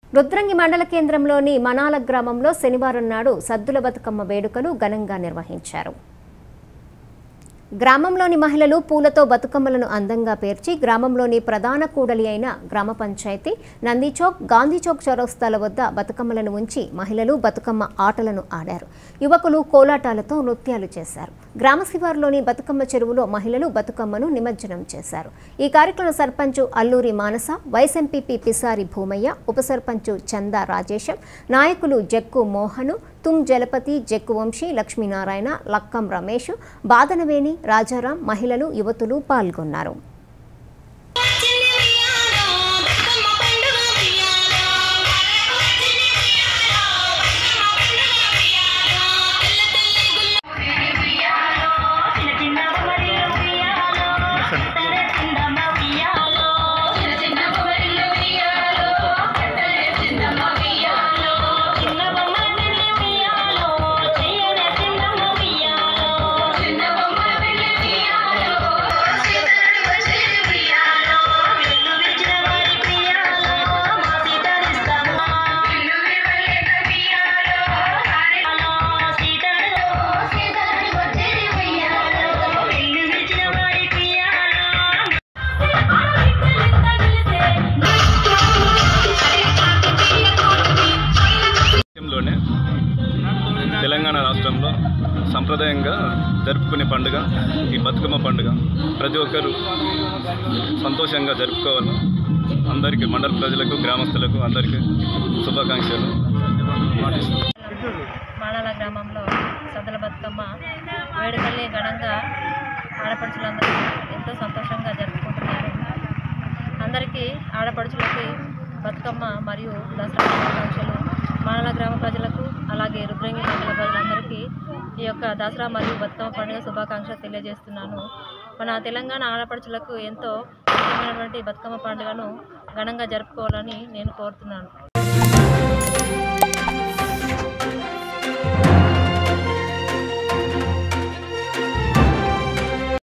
రుద్రంగి మండల కేంద్రంలోని మనాల గ్రామంలో శనివారం నాడు సద్దుల బతుకమ్మ వేడుకలు ఘనంగా నిర్వహించారు. గ్రామంలోని మహిళలు పూలతో బతుకమ్మలను అందంగా పేర్చి గ్రామంలోని ప్రధాన కూడలి అయిన గ్రామ పంచాయతీ నందిచౌక్ గాంధీచౌక్ చౌరస్తాల వద్ద బతుకమ్మలను ఉంచి మహిళలు బతుకమ్మ ఆటలను ఆడారు. యువకులు కోలాటాలతో నృత్యాలు చేశారు. గ్రామ శివారులోని బతుకమ్మ చెరువులో మహిళలు బతుకమ్మను నిమజ్జనం చేశారు. ఈ కార్యక్రమం సర్పంచ్ అల్లూరి మానస, వైస్ ఎంపీపీ పిసారి భూమయ్య, ఉప సర్పంచ్ చందా రాజేశం, నాయకులు జక్కు మోహను, తుమ్ జలపతి, జక్కు వంశీ, లక్ష్మీనారాయణ, లక్కం రమేష్, బాదనవేణి, రాజారాం, మహిళలు, యువతులు పాల్గొన్నారు. తెలంగాణ రాష్ట్రంలో సంప్రదాయంగా జరుపుకునే పండుగ ఈ బతుకమ్మ పండుగ. ప్రతి ఒక్కరూ సంతోషంగా జరుపుకోవాలి. అందరికీ, మండల ప్రజలకు, గ్రామస్తులకు అందరికీ శుభాకాంక్షలు. మండల గ్రామంలో సద్దుల బతుకమ్మ వేడుకల్ని ఘనంగా ఆడపడుచులందరూ ఎంతో సంతోషంగా జరుపుకుంటున్నారు. అందరికీ ఆడపడుచులకి బతుకమ్మ మరియు దసరా శుభాకాంక్షలు. మండల గ్రామ ప్రజలకు అలాగే రుద్రంగి మండల ప్రజలందరికీ ఈ యొక్క దసరా మరియు బతుకమ్మ పండుగ శుభాకాంక్షలు తెలియజేస్తున్నాను. మన తెలంగాణ ఆడపడుచులకు ఎంతో ముఖ్యమైనటువంటి బతుకమ్మ పండుగను ఘనంగా జరుపుకోవాలని నేను కోరుతున్నాను.